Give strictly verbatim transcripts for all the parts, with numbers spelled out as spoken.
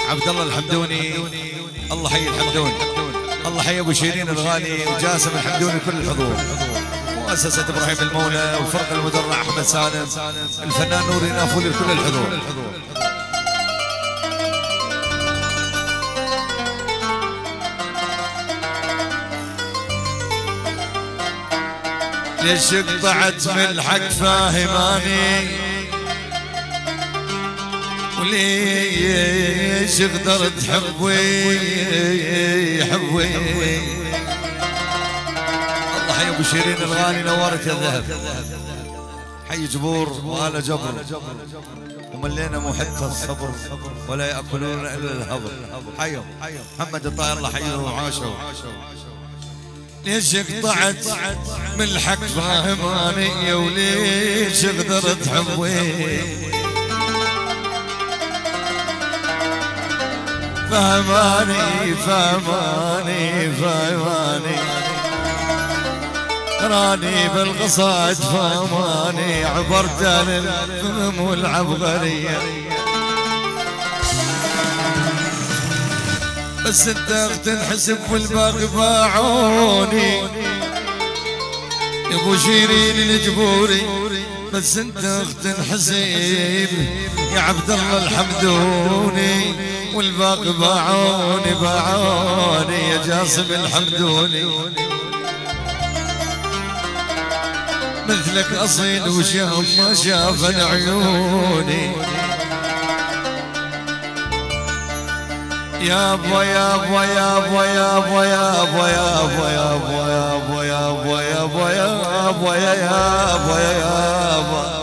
عبد الله الحمدوني، الله حي الحمدوني، الله حي ابو شيرين الغالي وجاسم الحمدوني كل الحضور. مؤسسة ابراهيم المولى والفرقة المدرع احمد سالم، الفنان نوري نافولي كل الحضور. ليش قطعت من الحق فاهماني، وليش قدرت حبوي حبوي. الله حي ابو شيرين الغالي نورت يا الذهب، حي جبور وآل جبر، وملينا محتى الصبر ولا يأكلون إلا الهبر. حيهم محمد الطاهر الله حيه وعاشوا. ليش قطعت من الحق فاهماني، وليش قدرت حبوي. فهماني فهماني فهماني، راني بالقصائد فهماني، عبرت للفهم والعبقرية. بس انت تنحسب والباقي باعوني يا ابو شيرين الجبوري. بس انت تنحسب يا عبد الله الحمدوني، والباقي باعوني باعوني يا جاسم الحمدوني. مثلك اصيل وشاف ما شاف عيوني. يا ابو يا ابو يا ابو يا ابو يا ابو يا ابو يا ابو يا ابو يا ابو يا ابو يا ابو يا ابو يا ابو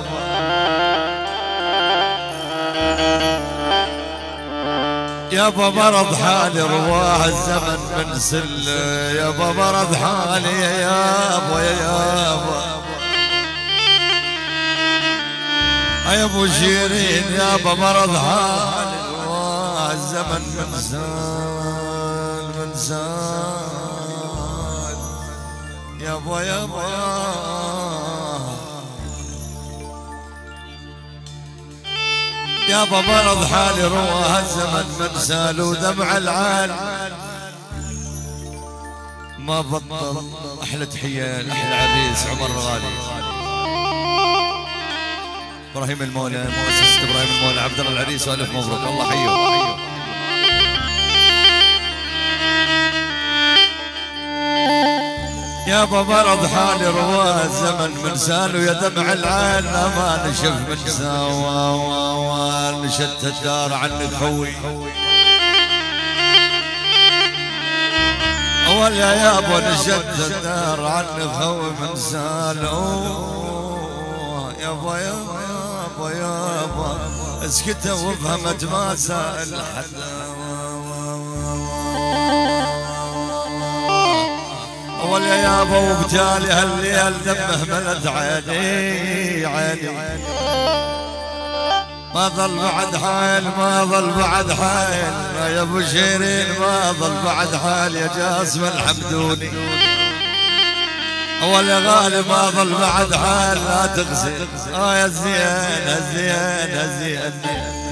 يابا مرض حالي رواه الزمن من سله. يابا مرض حالي يا يابا يا يابا يا ابو شيرين. يابا مرض حالي رواه الزمن من زال من زال. يابا يابا يابا مرض حالي رواه الزمن من سال، ودمع العال ما بطل. احلى تحيه لاحلى عريس عمر الغالي، ابراهيم المولى، مؤسسة ابراهيم المولى، عبد الله العريس والف مبروك. الله حيه. يابا مرض حالي رواه الزمن من سال، ويا دمع العين ما نشف من سوا. نشت الدار عنك خوي اول يا يابا، نشت الدار عنك خوي من سال. يابا يابا يابا اسكت وفهمت ما سال حدا. اول يا يابا وبتالي هالليل دمه ملت عيني عيني. ما ظل بعد حال ما ظل بعد حال يا ابو شيرين، ما ظل بعد حال يا جاسم الحمدوني. اول يا غالي ما ظل بعد حال لا تغزل. اه يا زين يا زين يا زين